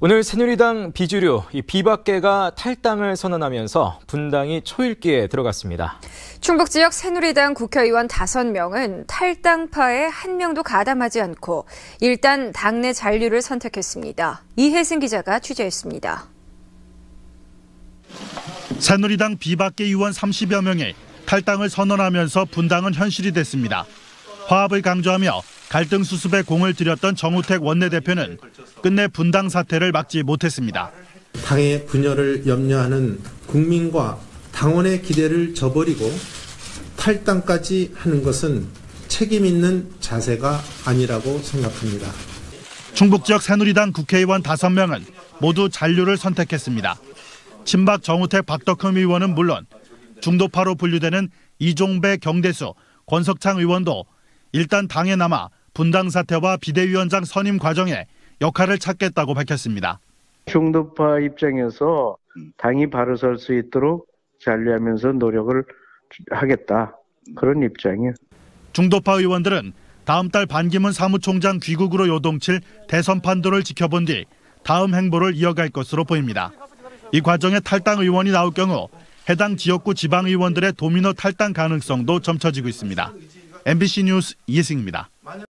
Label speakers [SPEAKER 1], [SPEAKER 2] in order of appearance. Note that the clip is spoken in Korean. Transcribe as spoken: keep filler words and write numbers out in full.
[SPEAKER 1] 오늘 새누리당 비주류 이 비박계가 탈당을 선언하면서 분당이 초읽기에 들어갔습니다.
[SPEAKER 2] 충북 지역 새누리당 국회의원 다섯 명은 탈당파에 한 명도 가담하지 않고 일단 당내 잔류를 선택했습니다. 이혜승 기자가 취재했습니다.
[SPEAKER 3] 새누리당 비박계 의원 삼십여 명이 탈당을 선언하면서 분당은 현실이 됐습니다. 화합을 강조하며 갈등 수습에 공을 들였던 정우택 원내대표는 끝내 분당 사태를 막지 못했습니다.
[SPEAKER 4] 당의 분열을 염려하는 국민과 당원의 기대를 저버리고 탈당까지 하는 것은 책임 있는 자세가 아니라고 생각합니다.
[SPEAKER 3] 충북 지역 새누리당 국회의원 다섯 명은 모두 잔류를 선택했습니다. 친박 정우택 박덕흠 의원은 물론 중도파로 분류되는 이종배 경대수, 권석창 의원도 일단 당에 남아 분당 사태와 비대위원장 선임 과정에 역할을 찾겠다고 밝혔습니다.
[SPEAKER 5] 중도파 입장에서 당이 바로 설 수 있도록 잔류하면서 노력을 하겠다. 그런 입장이에요.
[SPEAKER 3] 중도파 의원들은 다음 달 반기문 사무총장 귀국으로 요동칠 대선 판도를 지켜본 뒤 다음 행보를 이어갈 것으로 보입니다. 이 과정에 탈당 의원이 나올 경우 해당 지역구 지방의원들의 도미노 탈당 가능성도 점쳐지고 있습니다. 엠비씨 뉴스 이혜승입니다.